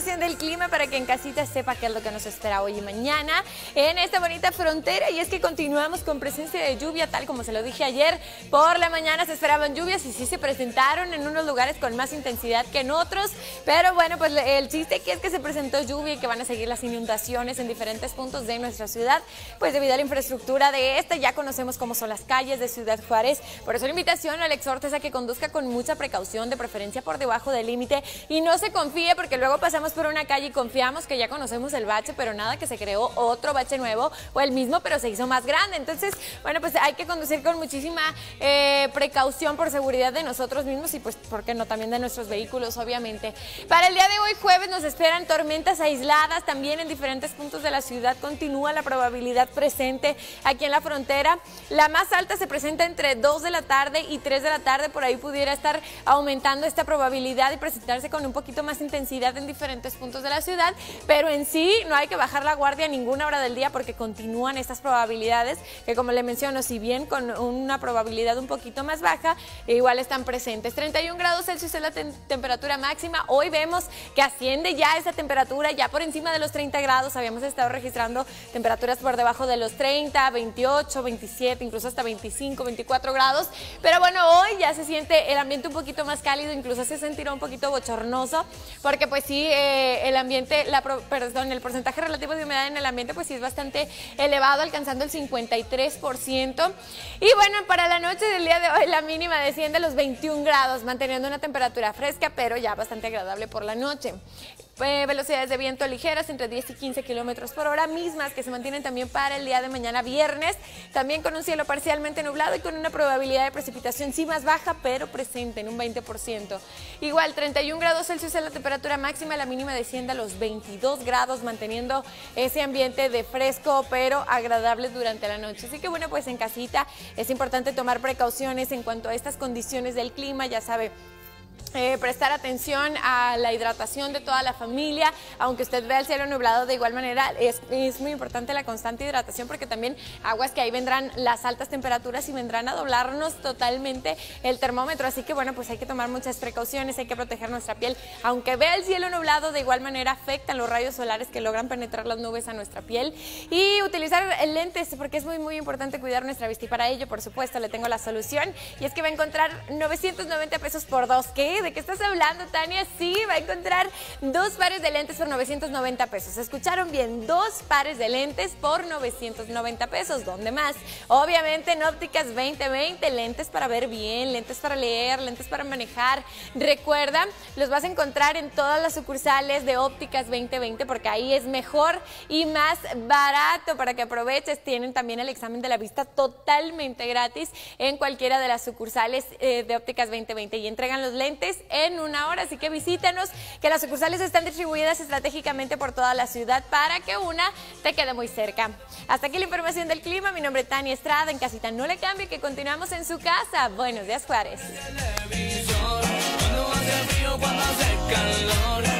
información del clima para que en casita sepa qué es lo que nos espera hoy y mañana en esta bonita frontera. Y es que continuamos con presencia de lluvia, tal como se lo dije ayer. Por la mañana se esperaban lluvias y sí se presentaron en unos lugares con más intensidad que en otros. Pero bueno, pues el chiste aquí es que se presentó lluvia y que van a seguir las inundaciones en diferentes puntos de nuestra ciudad, pues debido a la infraestructura de esta. Ya conocemos cómo son las calles de Ciudad Juárez. Por eso la invitación al exhorto es a que conduzca con mucha precaución, de preferencia por debajo del límite, y no se confíe, porque luego pasamos por una calle y confiamos que ya conocemos el bache, pero nada, que se creó otro bache nuevo o el mismo pero se hizo más grande. Entonces, bueno, pues hay que conducir con muchísima precaución por seguridad de nosotros mismos y pues, ¿por qué no?, también de nuestros vehículos, obviamente. Para el día de hoy, jueves, nos esperan tormentas aisladas también en diferentes puntos de la ciudad. Continúa la probabilidad presente aquí en la frontera. La más alta se presenta entre 2 de la tarde y 3 de la tarde. Por ahí pudiera estar aumentando esta probabilidad y presentarse con un poquito más intensidad en diferentes puntos de la ciudad, pero en sí no hay que bajar la guardia a ninguna hora del día porque continúan estas probabilidades que, como le menciono, si bien con una probabilidad un poquito más baja, igual están presentes. 31 grados Celsius es la temperatura máxima. Hoy vemos que asciende ya esa temperatura, ya por encima de los 30 grados. Habíamos estado registrando temperaturas por debajo de los 30, 28, 27, incluso hasta 25, 24 grados. Pero bueno, hoy ya se siente el ambiente un poquito más cálido, incluso se sentirá un poquito bochornoso, porque pues sí, el ambiente, el porcentaje relativo de humedad en el ambiente pues sí es bastante elevado, alcanzando el 53%. Y bueno, para la noche del día de hoy la mínima desciende a los 21 grados, manteniendo una temperatura fresca, pero ya bastante agradable por la noche. Velocidades de viento ligeras entre 10 y 15 kilómetros por hora, mismas que se mantienen también para el día de mañana viernes, también con un cielo parcialmente nublado y con una probabilidad de precipitación sí más baja, pero presente en un 20%. Igual, 31 grados Celsius es la temperatura máxima, la mínima desciende a los 22 grados, manteniendo ese ambiente de fresco, pero agradable durante la noche. Así que bueno, pues en casita es importante tomar precauciones en cuanto a estas condiciones del clima, ya sabe. Prestar atención a la hidratación de toda la familia, aunque usted vea el cielo nublado, de igual manera es muy importante la constante hidratación, porque también aguas que ahí vendrán las altas temperaturas y vendrán a doblarnos totalmente el termómetro. Así que bueno, pues hay que tomar muchas precauciones, hay que proteger nuestra piel, aunque vea el cielo nublado, de igual manera afectan los rayos solares que logran penetrar las nubes a nuestra piel, y utilizar lentes, porque es muy importante cuidar nuestra vista, y para ello, por supuesto, le tengo la solución, y es que va a encontrar 990 pesos por dos. ¿Qué? ¿De qué estás hablando, Tania? Sí, va a encontrar 2 pares de lentes por 990 pesos. ¿Escucharon bien? 2 pares de lentes por 990 pesos. ¿Dónde más? Obviamente en Ópticas 2020, lentes para ver bien, lentes para leer, lentes para manejar. Recuerda, los vas a encontrar en todas las sucursales de Ópticas 2020, porque ahí es mejor y más barato para que aproveches. Tienen también el examen de la vista totalmente gratis en cualquiera de las sucursales de Ópticas 2020 y entregan los lentes en 1 hora, así que visítanos, que las sucursales están distribuidas estratégicamente por toda la ciudad para que una te quede muy cerca. Hasta aquí la información del clima. Mi nombre es Tania Estrada. En casita no le cambie, que continuamos en su casa. Buenos días, Juárez.